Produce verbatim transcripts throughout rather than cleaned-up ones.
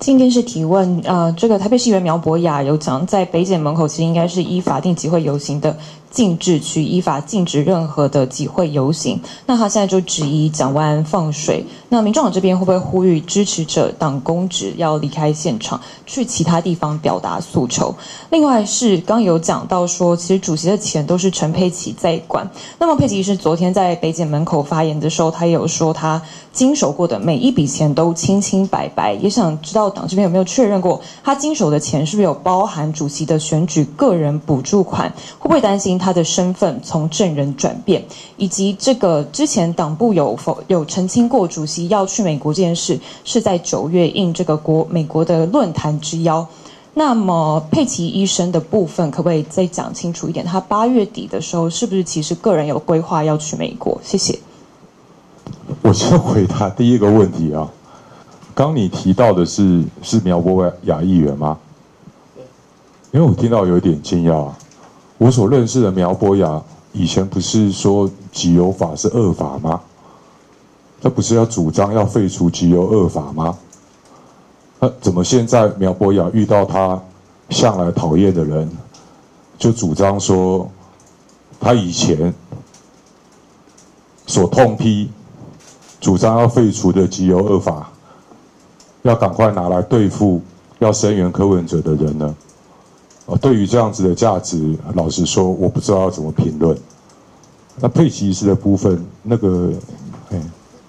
进电视提问，呃，这个台北市议员苗博雅有讲，在北检门口其实应该是依法定集会游行的禁制区，依法禁止任何的集会游行。那他现在就质疑蒋万安放水，那民众党这边会不会呼吁支持者、党公职要离开现场，去其他地方表达诉求？另外是刚有讲到说，其实主席的钱都是陈佩琪在管。那么佩琪是昨天在北检门口发言的时候，他也有说他经手过的每一笔钱都清清白白，也想知道党这边有没有确认过，他经手的钱是不是有包含主席的选举个人补助款？会不会担心他的身份从证人转变？以及这个之前党部有否有澄清过，主席要去美国这件事是在九月应这个国美国的论坛之邀。那么佩琪医生的部分，可不可以再讲清楚一点？他八月底的时候，是不是其实个人有规划要去美国？谢谢。 我先回答第一个问题啊。刚你提到的是是苗博雅议员吗？因为我听到有一点惊讶啊。我所认识的苗博雅以前不是说集邮法是恶法吗？他不是要主张要废除集邮恶法吗？那怎么现在苗博雅遇到他向来讨厌的人，就主张说他以前所痛批主张要废除的集邮恶法，要赶快拿来对付要声援柯文哲的人呢？呃，对于这样子的价值，老实说，我不知道要怎么评论。那佩奇医师的部分，那个，哎，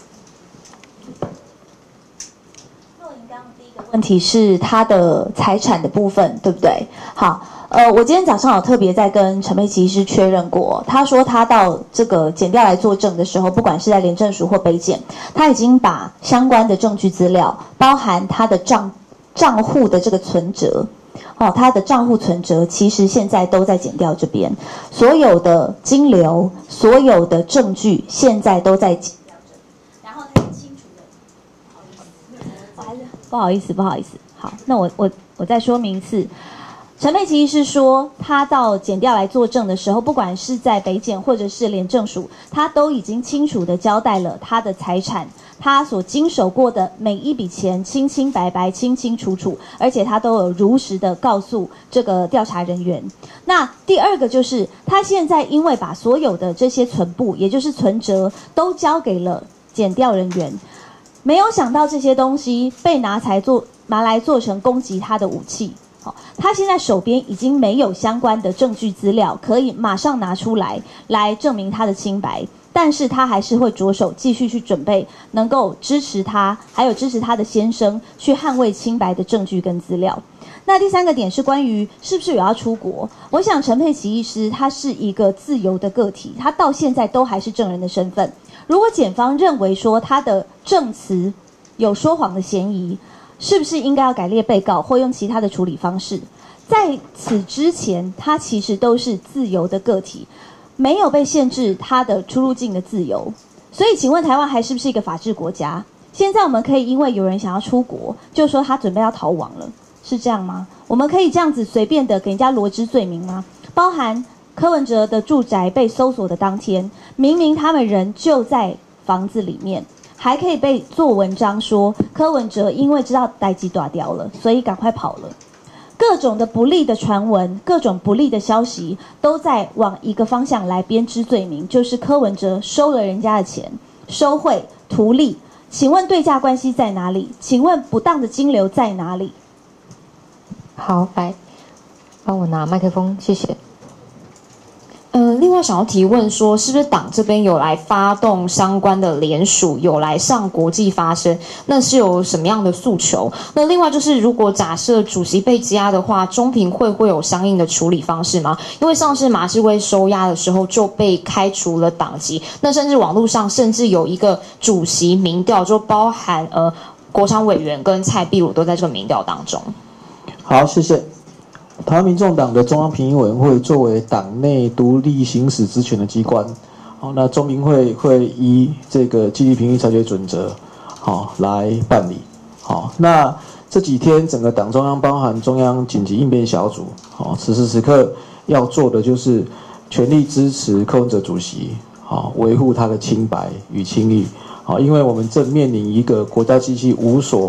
若莹刚刚第一个问题是他的财产的部分，对不对？好，呃，我今天早上有特别在跟陈佩琪医师确认过，他说他到这个检调来作证的时候，不管是在廉政署或北检，他已经把相关的证据资料，包含他的账账户的这个存折。哦，他的账户存折其实现在都在检调这边，所有的金流、所有的证据现在都在检调这边。然后他很清楚的，不好意思，不好意思，好，那我我我再说明一次。陈佩琪是说，他到检调来作证的时候，不管是在北检或者是廉政署，他都已经清楚的交代了他的财产，他所经手过的每一笔钱清清白白、清清楚楚，而且他都有如实的告诉这个调查人员。那第二个就是，他现在因为把所有的这些存簿，也就是存折，都交给了检调人员，没有想到这些东西被拿来做拿来做成攻击他的武器。好，他现在手边已经没有相关的证据资料，可以马上拿出来来证明他的清白，但是他还是会着手继续去准备能够支持他，还有支持他的先生去捍卫清白的证据跟资料。那第三个点是关于是不是有要出国，我想陈佩琪医师他是一个自由的个体，他到现在都还是证人的身份。如果检方认为说他的证词有说谎的嫌疑，是不是应该要改列被告或用其他的处理方式？在此之前，他其实都是自由的个体，没有被限制他的出入境的自由。所以请问台湾还是不是一个法治国家？现在我们可以因为有人想要出国，就说他准备要逃亡了，是这样吗？我们可以这样子随便的给人家罗织罪名吗？包含柯文哲的住宅被搜索的当天，明明他们人就在房子里面，还可以被做文章说柯文哲因为知道代志大条了，所以赶快跑了。各种的不利的传闻，各种不利的消息，都在往一个方向来编织罪名，就是柯文哲收了人家的钱，收贿图利。请问对价关系在哪里？请问不当的金流在哪里？ 好，来，帮我拿麦克风，谢谢。 呃，另外想要提问说，是不是党这边有来发动相关的联署，有来向国际发声？那是有什么样的诉求？那另外就是，如果假设主席被羁押的话，中评会会有相应的处理方式吗？因为上次马志威收押的时候就被开除了党籍，那甚至网络上甚至有一个主席民调，就包含呃国常委员跟蔡壁如都在这个民调当中。 好，谢谢。台湾民众党的中央评议委员会作为党内独立行使职权的机关，好，那中评会会依这个纪律评议裁决准则，好来办理。好，那这几天整个党中央包含中央紧急应变小组，好，此时此刻要做的就是全力支持柯文哲主席，好，维护他的清白与清誉。好，因为我们正面临一个国家机器无所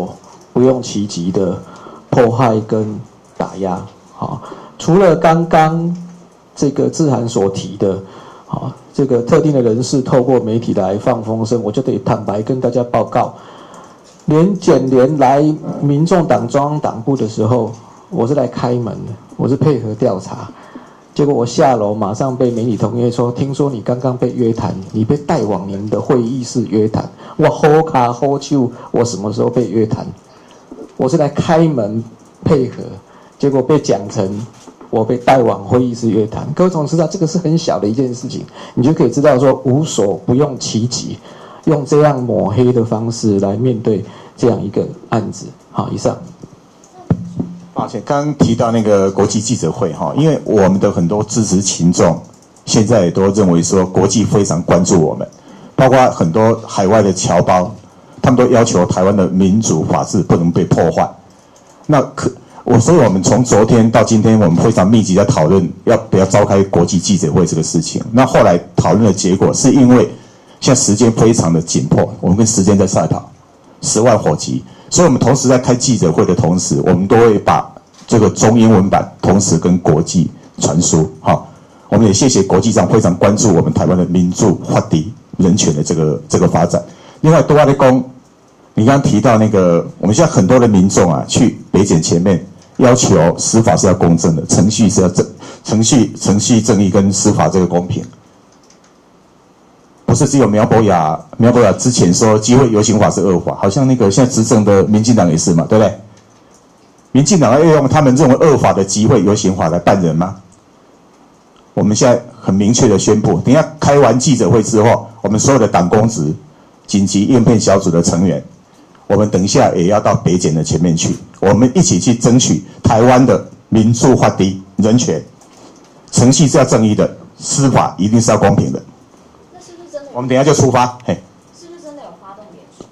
不用其极的迫害跟打压。好，除了刚刚这个志涵所提的，好，这个特定的人士透过媒体来放风声，我就得坦白跟大家报告，连检联来民众党中央党部的时候，我是来开门的，我是配合调查。结果我下楼，马上被媒体同业说，听说你刚刚被约谈，你被带往您的会议室约谈。我好卡好手，我什么时候被约谈？我是来开门配合，结果被讲成我被带往会议室约谈。各位同志知道，这个是很小的一件事情，你就可以知道说无所不用其极，用这样抹黑的方式来面对这样一个案子。好，以上。 抱歉，刚刚提到那个国际记者会哈，因为我们的很多支持群众现在也都认为说国际非常关注我们，包括很多海外的侨胞，他们都要求台湾的民主法治不能被破坏。那可我所以我们从昨天到今天，我们非常密集在讨论要不要召开国际记者会这个事情。那后来讨论的结果是因为现在时间非常的紧迫，我们跟时间在赛跑，十万火急。所以我们同时在开记者会的同时，我们都会把这个中英文版同时跟国际传输。好，我们也谢谢国际上非常关注我们台湾的民主、法治、人权的这个这个发展。另外，多阿的公，你刚刚提到那个，我们现在很多的民众啊，去北检前面要求司法是要公正的，程序是要正，程序程序正义跟司法这个公平。不是只有苗博雅，苗博雅之前说机会游行法是恶法，好像那个现在执政的民进党也是嘛，对不对？民进党要用他们认为恶法的机会游行法来办人吗？我们现在很明确的宣布，等一下开完记者会之后，我们所有的党公职、紧急应变小组的成员，我们等一下也要到北检的前面去，我们一起去争取台湾的民主、法治、人权，程序是要正义的，司法一定是要公平的。我们等一下就出发，嘿。 是不是真的有发动联署？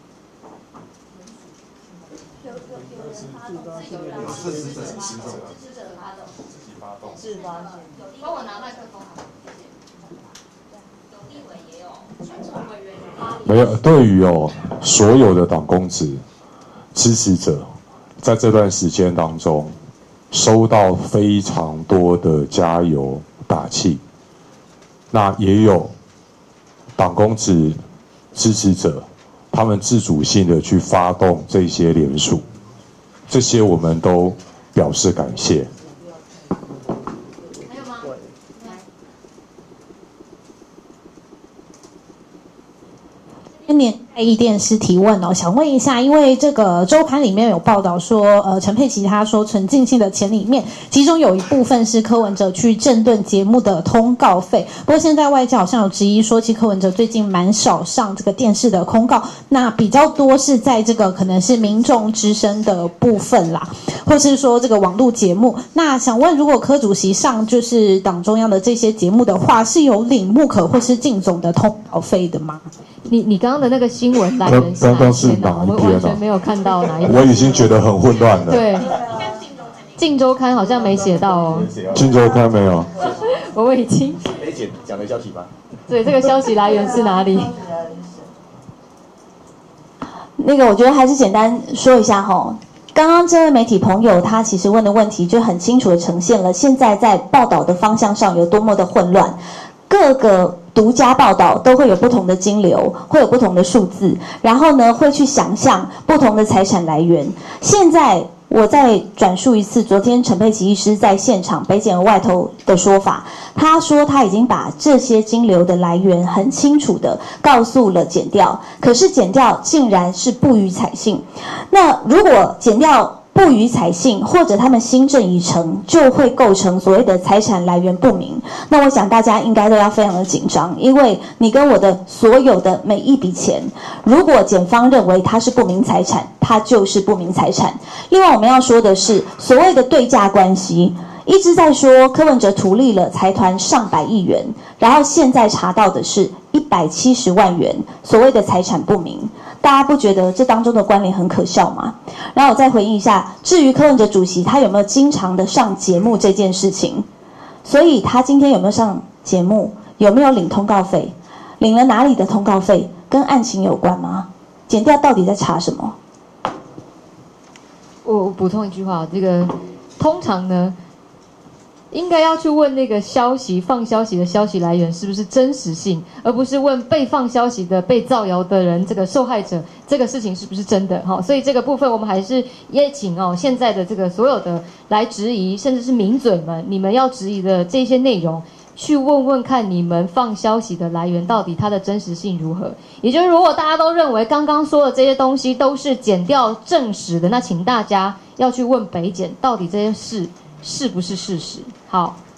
有有有人发动，是有人发动，支持者发动，支持者发动，自己发动，自发动。帮我拿麦克风好，谢谢。有立委也有传承委员发。 没有，对于哦所有的党公职支持者，在这段时间当中，收到非常多的加油打气，那也有。党公职支持者，他们自主性的去发动这些联署，这些我们都表示感谢。 还有吗？今年爱益电视提问哦，想问一下，因为这个周刊里面有报道说，呃，陈佩琪他说纯净性的钱里面，其中有一部分是柯文哲去政论节目的通告费。不过现在外界好像有质疑说，其实柯文哲最近蛮少上这个电视的通告，那比较多是在这个可能是民众之声的部分啦，或是说这个网络节目。那想问，如果柯主席上就是党中央的这些节目的话，是有领穆可或是靳总的通告费的吗？ 你你刚刚的那个新闻来源是哪一篇呢？我们完全没有看到哪一篇。 我已经觉得很混乱了。 对，镜周刊好像没写到哦。 镜周刊没有。 我已经。 梅姐讲的消息吧。 对，这个消息来源是哪里？ 那个，我觉得还是简单说一下哈。刚刚这位媒体朋友他其实问的问题就很清楚的呈现了现在在报道的方向上有多么的混乱，各个独家报道都会有不同的金流，会有不同的数字，然后呢会去想象不同的财产来源。现在我再转述一次昨天陈佩琪医师在现场北检外头的说法，他说他已经把这些金流的来源很清楚的告诉了检调，可是检调竟然是不予采信。那如果检调不予采信，或者他们新政已成，就会构成所谓的财产来源不明。那我想大家应该都要非常的紧张，因为你跟我的所有的每一笔钱，如果检方认为它是不明财产，它就是不明财产。另外我们要说的是，所谓的对价关系，一直在说柯文哲图利了财团上百亿元，然后现在查到的是一百七十万元，所谓的财产不明。大家不觉得这当中的关联很可笑吗？然后我再回应一下，至于柯文哲主席他有没有经常的上节目这件事情，所以他今天有没有上节目，有没有领通告费，领了哪里的通告费，跟案情有关吗？检调到底在查什么？ 我我补充一句话，这个通常呢，应该要去问那个消息放消息的消息来源是不是真实性，而不是问被放消息的被造谣的人这个受害者这个事情是不是真的。好，所以这个部分我们还是也请哦现在的这个所有的来质疑，甚至是名嘴们，你们要质疑的这些内容，去问问看你们放消息的来源到底它的真实性如何。也就是如果大家都认为刚刚说的这些东西都是检调证实的，那请大家要去问北检到底这些事是不是事实。好。